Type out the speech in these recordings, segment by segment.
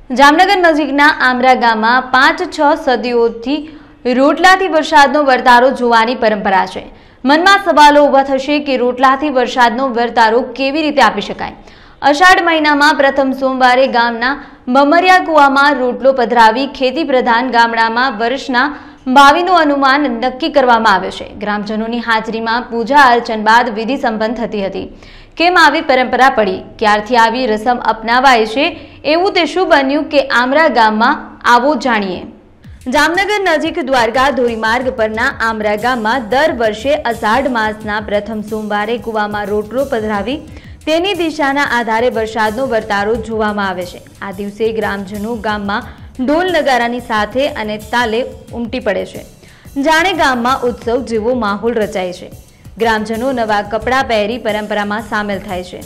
જામનગર નજીકના આમરા ગામમાં 5-6 સદીઓથી રોટલાથી વરસાદનો વર્તારો જોવાની પરંપરા છે। મનમાં સવાલો ઊભા થશે કે રોટલાથી વરસાદનો વર્તારો કેવી રીતે આપી શકાય। અષાઢ મહિનામાં પ્રથમ સોમવારે ગામના બમરિયા કુવામાં રોટલો પધરાવી ખેતી પ્રધાન ગામડામાં વર્ષના ભાવિનું અનુમાન નક્કી કરવામાં આવે છે। ગ્રામજનોની હાજરીમાં પૂજા અર્ચન બાદ વિધિ સંપન્ન થતી હતી। કેમ આવી પરંપરા પડી, ક્યારથી આવી રસમ અપનાવાય છે, એવું તે શું બન્યું કે આમરા ગામમાં આવો જાણીએ। જામનગર નજીક દ્વારકા ધોરીમાર્ગ પરના આમરા ગામમાં દર વર્ષે અષાઢ માસના પ્રથમ સોમવારે કુવામાં રોટલો પધરાવી તેની દિશાના આધારે વરસાદનો વર્તારો જોવામાં આવે છે। આ દિવસે ગ્રામજનો ગામમાં ઢોલ નગારાની સાથે અને તાલે ઉમટી પડે છે, જાણે ગામમાં ઉત્સવ જેવો માહોલ રચાય છે। ગ્રામજનો નવા કપડાં પહેરી પરંપરામાં સામેલ થાય છે।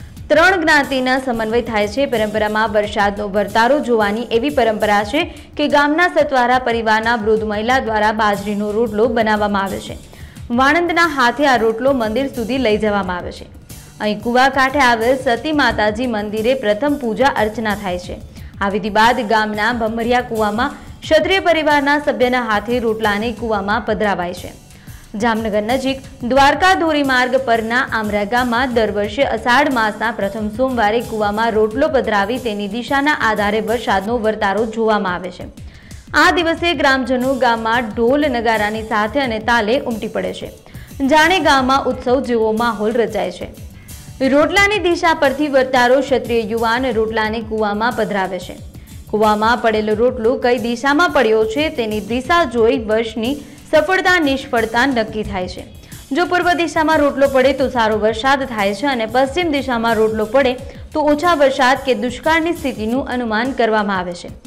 3 જ્ઞાતિના સમન્વય થાય છે। પરંપરામાં વરસાદનો વર્તારો જોવાની એવી પરંપરા છે કે ગામના સતવારા પરિવારના વૃદ્ધ મહિલા દ્વારા બાજરીનો રોટલો બનાવવામાં આવે છે। વાણંદના હાથે આ રોટલો મંદિર સુધી લઈ જવામાં આવે છે। અહીં કુવા કાંઠે આવેલ સતી માતાજી મંદિરે પ્રથમ પૂજા અર્ચના થાય છે। આ વિધિ બાદ ગામના બમરિયા કુવામાં ક્ષત્રિય પરિવારના સભ્યના હાથે રોટલાને કુવામાં પધરાવાય છે। જામનગર નજીક દ્વારકા ધોરીમાર્ગ પરના આમરા ગામમાં દર વર્ષે અષાઢ માસના પ્રથમ સોમવારે કુવામાં રોટલો પધરાવી તેની દિશાના આધારે વરસાદનો વર્તારો જોવામાં આવે છે। આ દિવસે ગ્રામજનો ગામમાં ઢોલ નગારાની સાથે અને તાલે ઉમટી પડે છે, જાણે ગામમાં ઉત્સવ જેવો માહોલ રચાય છે। રોટલાની દિશા પરથી વર્તારો ક્ષત્રિય યુવાન રોટલાને કુવામાં પધરાવે છે। કુવામાં પડેલો રોટલો કઈ દિશામાં પડ્યો છે તેની દિશા જોઈ વર્ષની સફળતા નિષ્ફળતા નક્કી થાય છે। જો પૂર્વ દિશામાં રોટલો પડે તો સારો વરસાદ થાય છે અને પશ્ચિમ દિશામાં રોટલો પડે તો ઓછા વરસાદ કે દુષ્કાળની સ્થિતિનું અનુમાન કરવામાં આવે છે।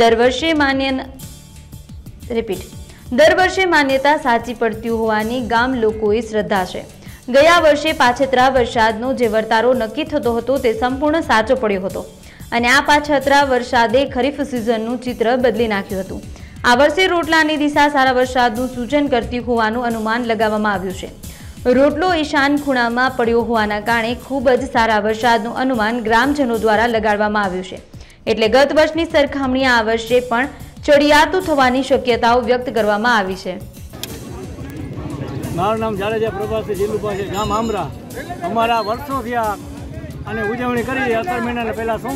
દર વર્ષે માન્યતા સાચી પડતી હોવાની ગામ લોકોએ શ્રદ્ધા છે। ગયા વર્ષે પાછેતરા વરસાદનો જે વર્તારો નક્કી થતો હતો તે સંપૂર્ણ સાચો પડ્યો હતો અને આ પાછેતરા વરસાદે ખરીફ સિઝનનું ચિત્ર બદલી નાખ્યું હતું। આ વર્ષે રોટલાની દિશા સારા વરસાદનું સૂચન કરતી હોવાનું અનુમાન લગાવવામાં આવ્યું છે। રોટલો ઈશાન ખૂણામાં પડ્યો હોવાના કારણે ખૂબ જ સારા વરસાદનું અનુમાન ગ્રામજનો દ્વારા લગાડવામાં આવ્યું છે। એટલે ગત વર્ષની સરખામણીએ આ વર્ષે પણ ચડિયાતું થવાની શક્યતાઓ વ્યક્ત કરવામાં આવી છે। મારું નામ જાડેજા પ્રભાસી જીલુભા છે, ગામ આમરા। અમારા વર્ષોથી આને ઉજવણી કરી। અષાઢ મહિનાના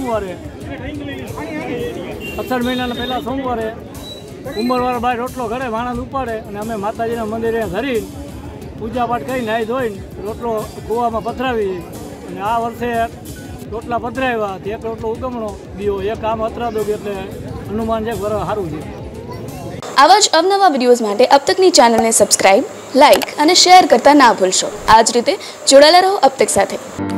પહેલા સોમવારે ઉંમરવાળા ભાઈ રોટલો ઘરે વાણંદ ઉપાડે અને અમે માતાજીના મંદિરે ધરી પૂજાપાઠ કરી નાહી ધોઈને રોટલો કૂવામાં પધરાવી અને આ વર્ષે રોટલા પધરાવ્યા। એક રોટલો ઉગમણો દીવો, એક આમ અથડાદો, એટલે હનુમાન છે સારું છે। આવા જ અવનવા વિડીયોઝ માટે અબ તકની ચેનલને સબસ્ક્રાઇબ, લાઇક અને શેર કરતા ના ભૂલશો। આ જ રીતે જોડાયેલા રહો અબ તક સાથે।